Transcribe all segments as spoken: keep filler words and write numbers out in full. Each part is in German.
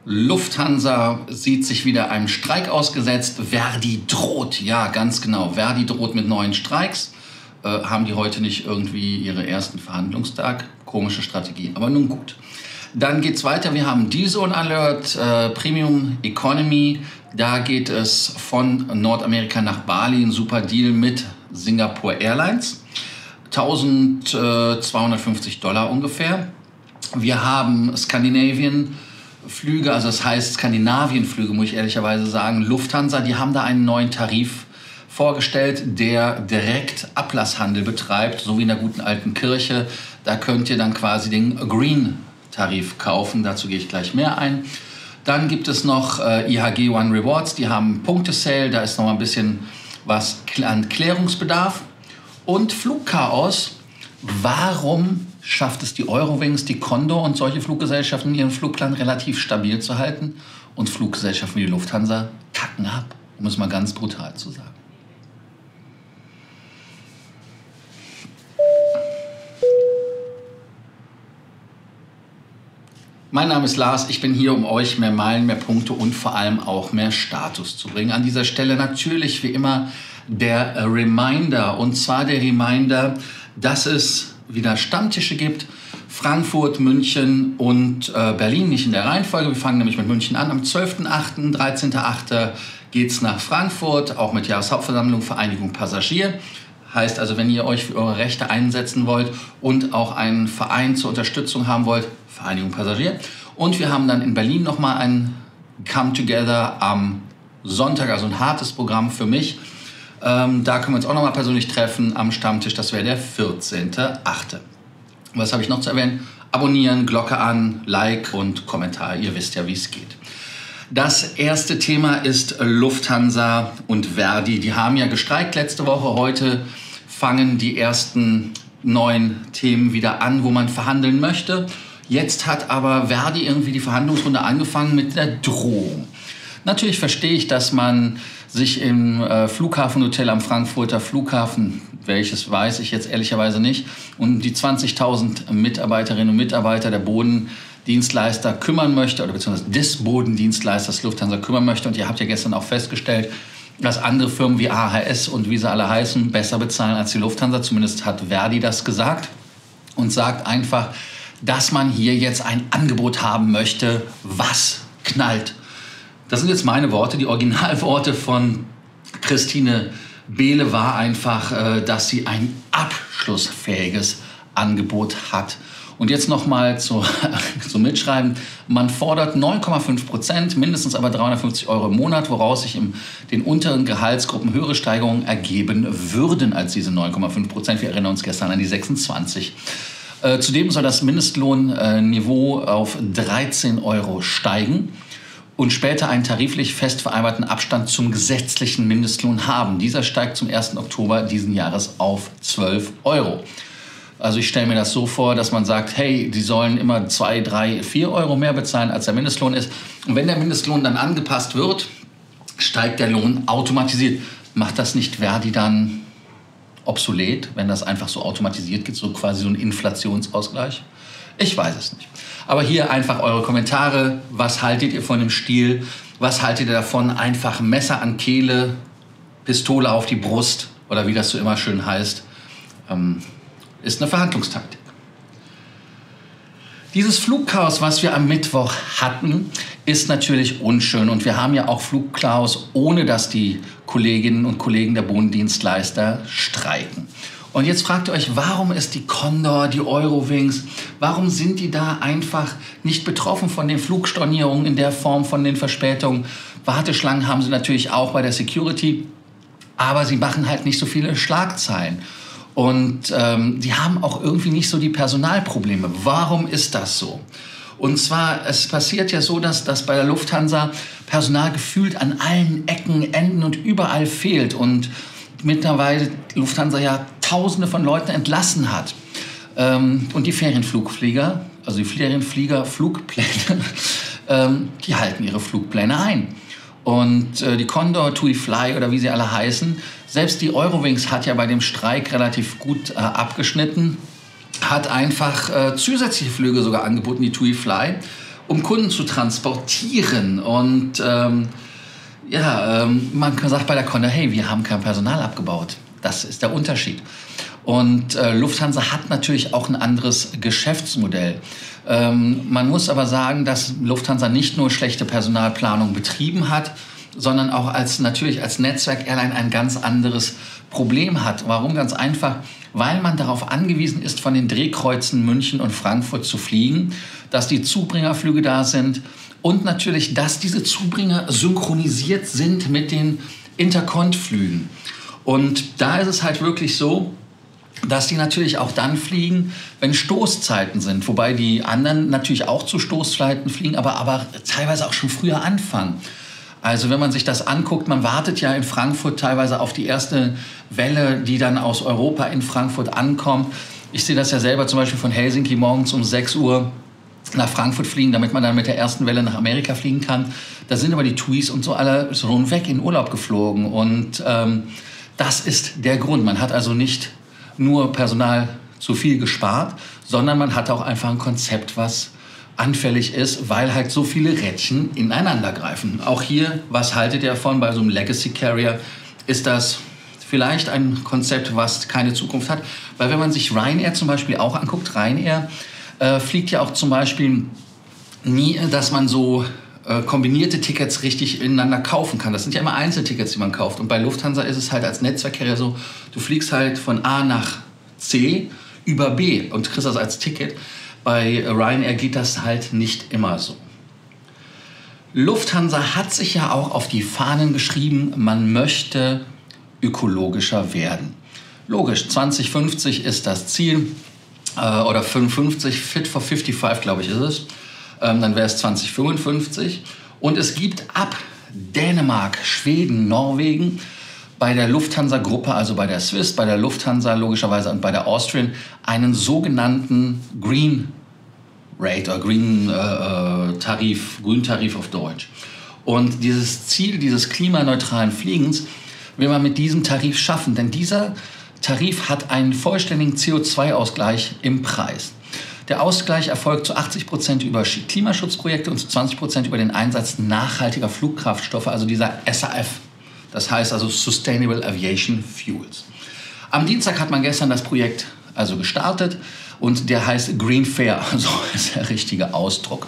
Lufthansa sieht sich wieder einem Streik ausgesetzt. Verdi droht, ja ganz genau, Verdi droht mit neuen Streiks. Äh, haben die heute nicht irgendwie ihren ersten Verhandlungstag? Komische Strategie, aber nun gut. Dann geht's weiter, wir haben D-Zone Alert, äh, Premium Economy. Da geht es von Nordamerika nach Bali, ein super Deal mit Singapore Airlines. eintausendzweihundertfünfzig Dollar ungefähr. Wir haben Scandinavian Flüge, also das heißt Skandinavien-Flüge, muss ich ehrlicherweise sagen. Lufthansa, die haben da einen neuen Tarif vorgestellt, der direkt Ablasshandel betreibt, so wie in der guten alten Kirche. Da könnt ihr dann quasi den Green-Tarif kaufen, dazu gehe ich gleich mehr ein. Dann gibt es noch äh, I H G One Rewards, die haben Punkte-Sale, da ist noch mal ein bisschen was an Klärungsbedarf. Und Flugchaos, warum schafft es die Eurowings, die Condor und solche Fluggesellschaften, ihren Flugplan relativ stabil zu halten? Und Fluggesellschaften wie die Lufthansa kacken ab, um es mal ganz brutal zu sagen. Mein Name ist Lars, ich bin hier, um euch mehr Meilen, mehr Punkte und vor allem auch mehr Status zu bringen. An dieser Stelle natürlich wie immer der Reminder, und zwar der Reminder, dass es wieder Stammtische gibt. Frankfurt, München und äh, Berlin, nicht in der Reihenfolge. Wir fangen nämlich mit München an. Am zwölften achten, dreizehnten achten geht es nach Frankfurt, auch mit Jahreshauptversammlung Vereinigung Passagier. Heißt also, wenn ihr euch für eure Rechte einsetzen wollt und auch einen Verein zur Unterstützung haben wollt, Vereinigung Passagier. Und wir haben dann in Berlin nochmal ein Come Together am Sonntag, also ein hartes Programm für mich. Ähm, da können wir uns auch nochmal persönlich treffen am Stammtisch, das wäre der vierzehnten achte Was habe ich noch zu erwähnen? Abonnieren, Glocke an, Like und Kommentar, ihr wisst ja, wie es geht. Das erste Thema ist Lufthansa und Verdi. Die haben ja gestreikt letzte Woche, heute fangen die ersten neuen Themen wieder an, wo man verhandeln möchte. Jetzt hat aber Verdi irgendwie die Verhandlungsrunde angefangen mit der Drohung. Natürlich verstehe ich, dass man sich im äh, Flughafenhotel am Frankfurter Flughafen, welches weiß ich jetzt ehrlicherweise nicht, um die zwanzigtausend Mitarbeiterinnen und Mitarbeiter der Bodendienstleister kümmern möchte, oder beziehungsweise des Bodendienstleisters Lufthansa kümmern möchte. Und ihr habt ja gestern auch festgestellt, dass andere Firmen wie A H S und wie sie alle heißen, besser bezahlen als die Lufthansa. Zumindest hat Verdi das gesagt und sagt einfach, dass man hier jetzt ein Angebot haben möchte, was knallt. Das sind jetzt meine Worte, die Originalworte von Christine Behle war einfach, dass sie ein abschlussfähiges Angebot hat. Und jetzt nochmal zu, zum Mitschreiben. Man fordert neun Komma fünf Prozent, mindestens aber dreihundertfünfzig Euro im Monat, woraus sich in den unteren Gehaltsgruppen höhere Steigerungen ergeben würden als diese neun Komma fünf Prozent. Wir erinnern uns gestern an die sechsundzwanzig. Äh, zudem soll das Mindestlohnniveau auf dreizehn Euro steigen und später einen tariflich fest vereinbarten Abstand zum gesetzlichen Mindestlohn haben. Dieser steigt zum ersten Oktober diesen Jahres auf zwölf Euro. Also ich stelle mir das so vor, dass man sagt, hey, die sollen immer zwei, drei, vier Euro mehr bezahlen, als der Mindestlohn ist. Und wenn der Mindestlohn dann angepasst wird, steigt der Lohn automatisiert. Macht das nicht Verdi dann obsolet, wenn das einfach so automatisiert geht, so quasi so ein Inflationsausgleich? Ich weiß es nicht. Aber hier einfach eure Kommentare. Was haltet ihr von dem Stil? Was haltet ihr davon? Einfach Messer an Kehle, Pistole auf die Brust oder wie das so immer schön heißt, ähm, ist eine Verhandlungstaktik. Dieses Flugchaos, was wir am Mittwoch hatten, ist natürlich unschön. Und wir haben ja auch Flugchaos, ohne dass die Kolleginnen und Kollegen der Bodendienstleister streiken. Und jetzt fragt ihr euch, warum ist die Condor, die Eurowings, warum sind die da einfach nicht betroffen von den Flugstornierungen in der Form, von den Verspätungen? Warteschlangen haben sie natürlich auch bei der Security, aber sie machen halt nicht so viele Schlagzeilen. Und ähm, die haben auch irgendwie nicht so die Personalprobleme. Warum ist das so? Und zwar, es passiert ja so, dass, dass bei der Lufthansa Personal gefühlt an allen Ecken, Enden und überall fehlt. Und mittlerweile Lufthansa ja Tausende von Leuten entlassen hat. Ähm, und die Ferienflugflieger, also die Ferienflieger, Flugpläne, ähm, die halten ihre Flugpläne ein. Und äh, die Condor, TUI Fly oder wie sie alle heißen, selbst die Eurowings hat ja bei dem Streik relativ gut äh, abgeschnitten, hat einfach äh, zusätzliche Flüge sogar angeboten, die TUI Fly. um Kunden zu transportieren. Und ähm, ja, ähm, man sagt bei der Condor, hey, wir haben kein Personal abgebaut. Das ist der Unterschied. Und äh, Lufthansa hat natürlich auch ein anderes Geschäftsmodell. Ähm, man muss aber sagen, dass Lufthansa nicht nur schlechte Personalplanung betrieben hat, sondern auch als natürlich als Netzwerk-Airline ein ganz anderes Problem hat. Warum? Ganz einfach, weil man darauf angewiesen ist, von den Drehkreuzen München und Frankfurt zu fliegen, dass die Zubringerflüge da sind und natürlich, dass diese Zubringer synchronisiert sind mit den Intercont-Flügen. Und da ist es halt wirklich so, dass die natürlich auch dann fliegen, wenn Stoßzeiten sind. Wobei die anderen natürlich auch zu Stoßzeiten fliegen, aber, aber teilweise auch schon früher anfangen. Also wenn man sich das anguckt, man wartet ja in Frankfurt teilweise auf die erste Welle, die dann aus Europa in Frankfurt ankommt. Ich sehe das ja selber zum Beispiel von Helsinki morgens um sechs Uhr nach Frankfurt fliegen, damit man dann mit der ersten Welle nach Amerika fliegen kann. Da sind aber die TUIs und so alle schon weg in Urlaub geflogen. Und ähm, das ist der Grund. Man hat also nicht nur Personal zu viel gespart, sondern man hat auch einfach ein Konzept, was anfällig ist, weil halt so viele Rädchen ineinander greifen. Auch hier, was haltet ihr davon bei so einem Legacy Carrier? Ist das vielleicht ein Konzept, was keine Zukunft hat? Weil wenn man sich Ryanair zum Beispiel auch anguckt, Ryanair äh, fliegt ja auch zum Beispiel nie, dass man so äh, kombinierte Tickets richtig ineinander kaufen kann. Das sind ja immer Einzeltickets, die man kauft. Und bei Lufthansa ist es halt als Netzwerkcarrier so, du fliegst halt von A nach C über B und kriegst das als Ticket. Bei Ryanair geht das halt nicht immer so. Lufthansa hat sich ja auch auf die Fahnen geschrieben, man möchte ökologischer werden. Logisch, zwanzig fünfzig ist das Ziel, äh, oder fünfundfünfzig, Fit for fünfundfünfzig, glaube ich, ist es. Ähm, dann wäre es zwanzig fünfundfünfzig. Und es gibt ab Dänemark, Schweden, Norwegen bei der Lufthansa-Gruppe, also bei der Swiss, bei der Lufthansa logischerweise und bei der Austrian, einen sogenannten Green Rate oder Green äh, Tarif, Grüntarif auf Deutsch. Und dieses Ziel dieses klimaneutralen Fliegens will man mit diesem Tarif schaffen, denn dieser Tarif hat einen vollständigen C O zwei Ausgleich im Preis. Der Ausgleich erfolgt zu achtzig Prozent über Klimaschutzprojekte und zu zwanzig Prozent über den Einsatz nachhaltiger Flugkraftstoffe, also dieser S A F. Das heißt also Sustainable Aviation Fuels. Am Dienstag hat man gestern das Projekt also gestartet und der heißt Green Fair, so ist der richtige Ausdruck.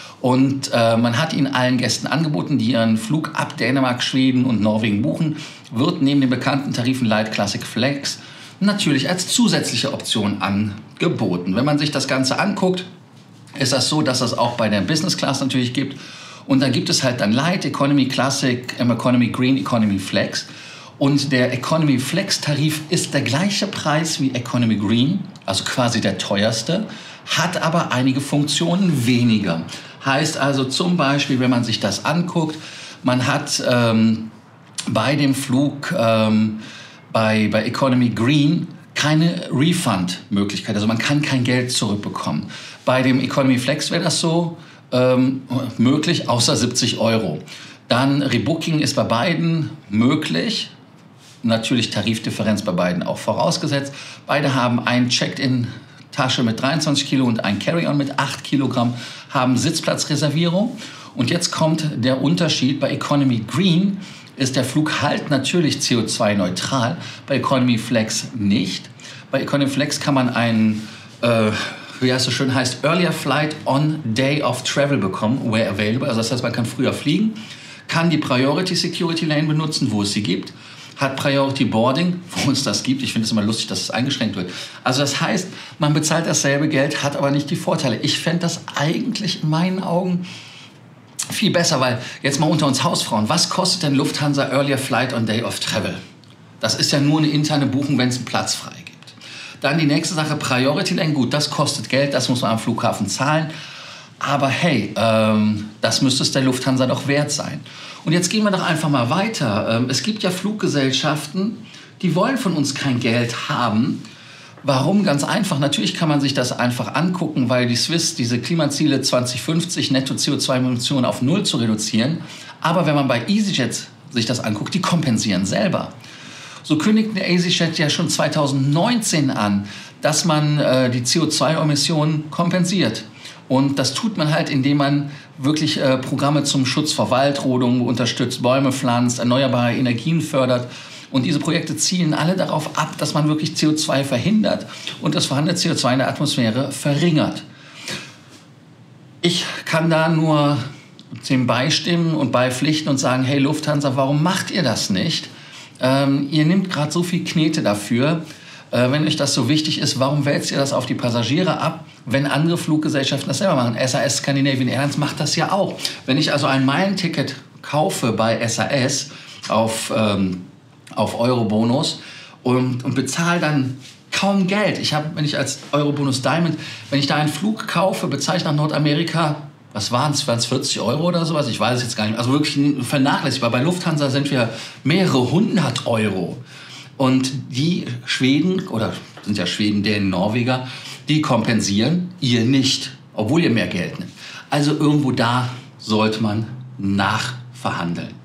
Und äh, man hat ihn allen Gästen angeboten, die ihren Flug ab Dänemark, Schweden und Norwegen buchen, wird neben den bekannten Tarifen Light, Classic, Flex natürlich als zusätzliche Option angeboten. Wenn man sich das Ganze anguckt, ist das so, dass das auch bei der Business Class natürlich gibt. Und dann gibt es halt dann Light, Economy Classic, Economy Green, Economy Flex. Und der Economy Flex Tarif ist der gleiche Preis wie Economy Green, also quasi der teuerste, hat aber einige Funktionen weniger. Heißt also zum Beispiel, wenn man sich das anguckt, man hat ähm, bei dem Flug ähm, bei, bei Economy Green keine Refund-Möglichkeit, also man kann kein Geld zurückbekommen. Bei dem Economy Flex wäre das so, Ähm, möglich, außer siebzig Euro. Dann Rebooking ist bei beiden möglich. Natürlich Tarifdifferenz bei beiden auch vorausgesetzt. Beide haben ein Checked-in-Tasche mit dreiundzwanzig Kilo und ein Carry-on mit acht Kilogramm, haben Sitzplatzreservierung. Und jetzt kommt der Unterschied. Bei Economy Green ist der Flug halt natürlich C O zwei neutral, bei Economy Flex nicht. Bei Economy Flex kann man einen äh, wie es so schön heißt, Earlier Flight on Day of Travel bekommen, where available. Also das heißt, man kann früher fliegen, kann die Priority Security Lane benutzen, wo es sie gibt, hat Priority Boarding, wo es das gibt. Ich finde es immer lustig, dass es eingeschränkt wird. Also das heißt, man bezahlt dasselbe Geld, hat aber nicht die Vorteile. Ich fände das eigentlich in meinen Augen viel besser, weil jetzt mal unter uns Hausfrauen, was kostet denn Lufthansa Earlier Flight on Day of Travel? Das ist ja nur eine interne Buchung, wenn es einen Platz frei gibt. Dann die nächste Sache, Priority Lane. Gut, das kostet Geld, das muss man am Flughafen zahlen. Aber hey, ähm, das müsste es der Lufthansa doch wert sein. Und jetzt gehen wir doch einfach mal weiter. Ähm, es gibt ja Fluggesellschaften, die wollen von uns kein Geld haben. Warum? Ganz einfach. Natürlich kann man sich das einfach angucken, weil die Swiss diese Klimaziele zwanzig fünfzig Netto C O zwei Emissionen auf Null zu reduzieren. Aber wenn man bei EasyJet sich das anguckt, die kompensieren selber. So kündigte EasyJet ja schon zweitausendneunzehn an, dass man äh, die C O zwei Emissionen kompensiert. Und das tut man halt, indem man wirklich äh, Programme zum Schutz vor Waldrodung unterstützt, Bäume pflanzt, erneuerbare Energien fördert. Und diese Projekte zielen alle darauf ab, dass man wirklich C O zwei verhindert und das vorhandene C O zwei in der Atmosphäre verringert. Ich kann da nur dem beistimmen und beipflichten und sagen, hey Lufthansa, warum macht ihr das nicht? Ähm, ihr nehmt gerade so viel Knete dafür. Äh, wenn euch das so wichtig ist, warum wälzt ihr das auf die Passagiere ab, wenn andere Fluggesellschaften das selber machen? S A S Scandinavian Airlines macht das ja auch. Wenn ich also ein Meilenticket kaufe bei S A S auf, ähm, auf Eurobonus und, und bezahle dann kaum Geld. Ich habe, wenn ich als Eurobonus Diamond, wenn ich da einen Flug kaufe, bezahle ich nach Nordamerika, was waren es, waren es vierzig Euro oder sowas? Ich weiß es jetzt gar nicht. Also wirklich vernachlässigbar. Bei Lufthansa sind wir mehrere hundert Euro. Und die Schweden, oder sind ja Schweden, Dänen, Norweger, die kompensieren, ihr nicht, obwohl ihr mehr Geld nimmt. Also irgendwo da sollte man nachverhandeln.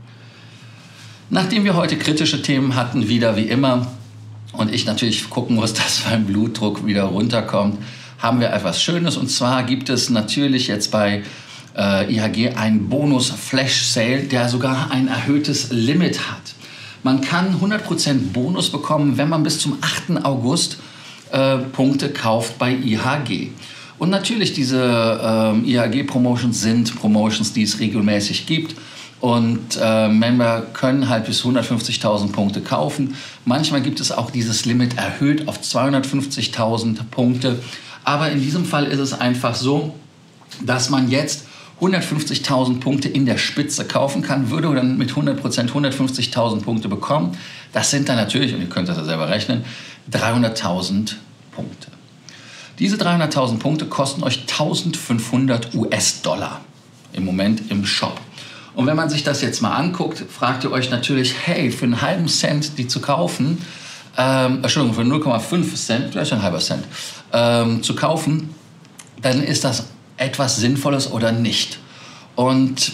Nachdem wir heute kritische Themen hatten, wieder wie immer, und ich natürlich gucken muss, dass mein Blutdruck wieder runterkommt, haben wir etwas Schönes. Und zwar gibt es natürlich jetzt bei äh, I H G einen Bonus-Flash-Sale, der sogar ein erhöhtes Limit hat. Man kann hundert Prozent Bonus bekommen, wenn man bis zum achten August äh, Punkte kauft bei I H G. Und natürlich, diese äh, I H G-Promotions sind Promotions, die es regelmäßig gibt. Und äh, Member können halt bis hundertfünfzigtausend Punkte kaufen. Manchmal gibt es auch dieses Limit erhöht auf zweihundertfünfzigtausend Punkte. Aber in diesem Fall ist es einfach so, dass man jetzt hundertfünfzigtausend Punkte in der Spitze kaufen kann, würde dann mit hundert Prozent hundertfünfzigtausend Punkte bekommen. Das sind dann natürlich, und ihr könnt das ja selber rechnen, dreihunderttausend Punkte. Diese dreihunderttausend Punkte kosten euch eintausendfünfhundert US-Dollar im Moment im Shop. Und wenn man sich das jetzt mal anguckt, fragt ihr euch natürlich, hey, für einen halben Cent die zu kaufen, ähm, Entschuldigung, für null Komma fünf Cent, vielleicht ein halber Cent, ähm, zu kaufen, dann ist das etwas Sinnvolles oder nicht. Und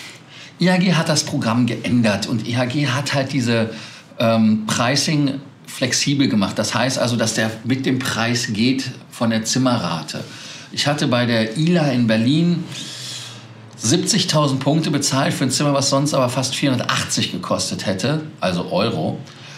I H G hat das Programm geändert und I H G hat halt diese ähm, Pricing flexibel gemacht. Das heißt also, dass der mit dem Preis geht von der Zimmerrate. Ich hatte bei der I L A in Berlin siebzigtausend Punkte bezahlt für ein Zimmer, was sonst aber fast vierhundertachtzig gekostet hätte, also Euro.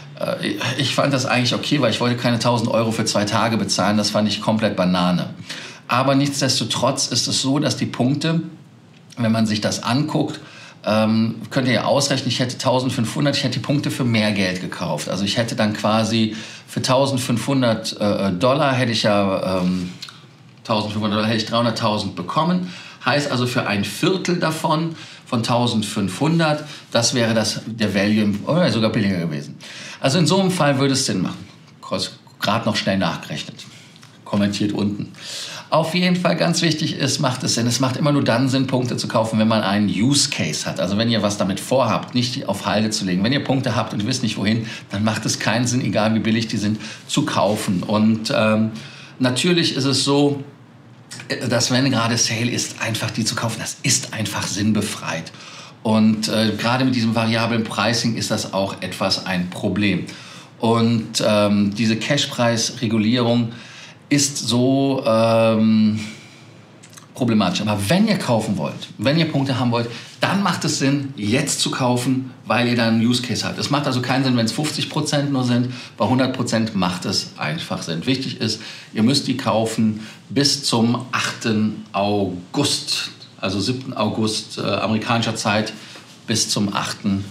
Ich fand das eigentlich okay, weil ich wollte keine tausend Euro für zwei Tage bezahlen. Das fand ich komplett Banane. Aber nichtsdestotrotz ist es so, dass die Punkte, wenn man sich das anguckt, ähm, könnt ihr ja ausrechnen, ich hätte eintausendfünfhundert, ich hätte die Punkte für mehr Geld gekauft. Also ich hätte dann quasi für eintausendfünfhundert äh, Dollar hätte ich ja ähm, eintausendfünfhundert Dollar hätte ich dreihunderttausend bekommen. Heißt also für ein Viertel davon, von eintausendfünfhundert, das wäre das, der Value, oder sogar billiger gewesen. Also in so einem Fall würde es Sinn machen. Gerade noch schnell nachgerechnet. Kommentiert unten. Auf jeden Fall ganz wichtig ist, macht es Sinn. Es macht immer nur dann Sinn, Punkte zu kaufen, wenn man einen Use Case hat. Also wenn ihr was damit vorhabt, nicht auf Halde zu legen. Wenn ihr Punkte habt und ihr wisst nicht wohin, dann macht es keinen Sinn, egal wie billig die sind, zu kaufen. Und ähm, natürlich ist es so, dass wenn gerade Sale ist, einfach die zu kaufen, das ist einfach sinnbefreit. Und äh, gerade mit diesem variablen Pricing ist das auch etwas ein Problem. Und ähm, diese Cashpreisregulierung ist so ähm, problematisch. Aber wenn ihr kaufen wollt, wenn ihr Punkte haben wollt, dann macht es Sinn, jetzt zu kaufen, weil ihr dann einen Use Case habt. Es macht also keinen Sinn, wenn es fünfzig Prozent nur sind. Bei hundert Prozent macht es einfach Sinn. Wichtig ist, ihr müsst die kaufen bis zum achten August. Also siebten August äh, amerikanischer Zeit bis zum achten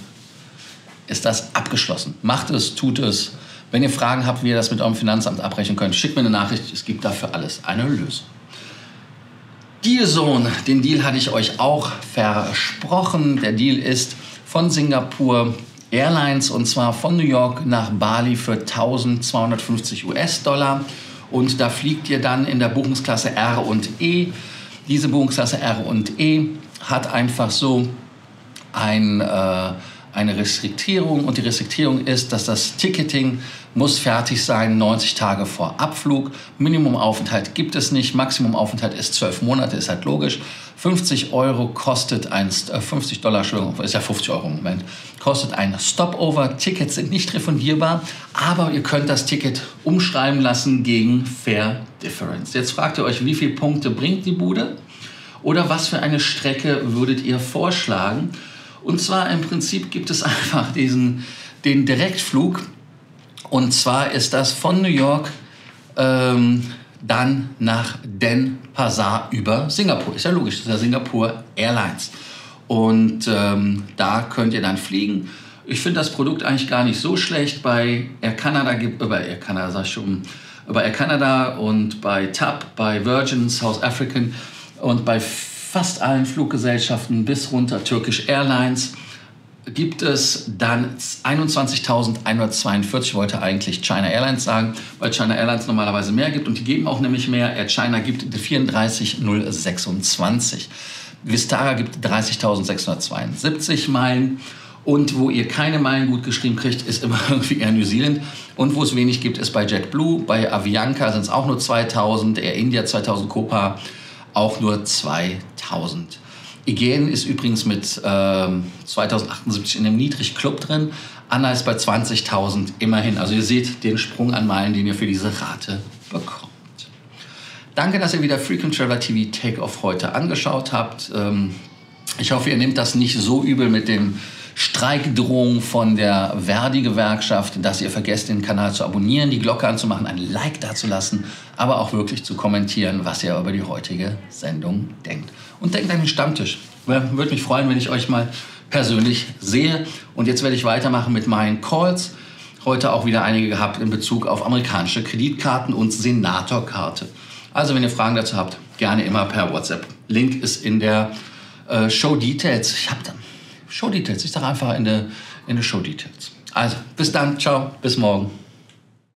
ist das abgeschlossen. Macht es, tut es. Wenn ihr Fragen habt, wie ihr das mit eurem Finanzamt abrechnen könnt, schickt mir eine Nachricht. Es gibt dafür alles eine Lösung. Dealzone, den Deal hatte ich euch auch versprochen. Der Deal ist von Singapore Airlines und zwar von New York nach Bali für eintausendzweihundertfünfzig US-Dollar. Und da fliegt ihr dann in der Buchungsklasse R und E. Diese Buchungsklasse R und E hat einfach so ein, äh, eine Restriktierung. Und die Restriktierung ist, dass das Ticketing muss fertig sein neunzig Tage vor Abflug. Minimumaufenthalt gibt es nicht. Maximumaufenthalt ist zwölf Monate, ist halt logisch. fünfzig Euro kostet ein, äh, fünfzig Dollar, Entschuldigung, ist ja fünfzig Euro im Moment, kostet ein Stopover. Tickets sind nicht refundierbar, aber ihr könnt das Ticket umschreiben lassen gegen Fare Difference. Jetzt fragt ihr euch, wie viele Punkte bringt die Bude? Oder was für eine Strecke würdet ihr vorschlagen? Und zwar im Prinzip gibt es einfach diesen, den Direktflug. Und zwar ist das von New York ähm, dann nach Denpasar über Singapur. Ist ja logisch, das ist ja Singapore Airlines. Und ähm, da könnt ihr dann fliegen. Ich finde das Produkt eigentlich gar nicht so schlecht. Bei Air Canada, bei Air Canada sag ich schon, bei Air Canada und bei T A P, bei Virgin, South African und bei fast allen Fluggesellschaften bis runter Turkish Airlines gibt es dann einundzwanzigtausendeinhundertzweiundvierzig, ich wollte eigentlich China Airlines sagen, weil China Airlines normalerweise mehr gibt und die geben auch nämlich mehr. Air China gibt vierunddreißigtausendsechsundzwanzig. Vistara gibt dreißigtausendsechshundertzweiundsiebzig Meilen. Und wo ihr keine Meilen gut geschrieben kriegt, ist immer irgendwie Air New Zealand. Und wo es wenig gibt, ist bei JetBlue. Bei Avianca sind es auch nur zweitausend. Air India zweitausend, Copa auch nur zweitausend. Aegean ist übrigens mit ähm, zweitausendachtundsiebzig in einem Niedrigclub drin. Anna ist bei zwanzigtausend immerhin. Also ihr seht den Sprung an Meilen, den ihr für diese Rate bekommt. Danke, dass ihr wieder Frequent Traveler T V Takeoff heute angeschaut habt. Ähm, ich hoffe, ihr nehmt das nicht so übel mit dem Streikdrohung von der Verdi-Gewerkschaft, dass ihr vergesst, den Kanal zu abonnieren, die Glocke anzumachen, ein Like dazulassen, aber auch wirklich zu kommentieren, was ihr über die heutige Sendung denkt. Und denkt an den Stammtisch. Würde mich freuen, wenn ich euch mal persönlich sehe. Und jetzt werde ich weitermachen mit meinen Calls. Heute auch wieder einige gehabt in Bezug auf amerikanische Kreditkarten und Senatorkarte. Also wenn ihr Fragen dazu habt, gerne immer per WhatsApp. Link ist in der äh, Show Details. Ich habe dann Show Details. Ich sage einfach in der in der Show Details. Also bis dann, ciao, bis morgen.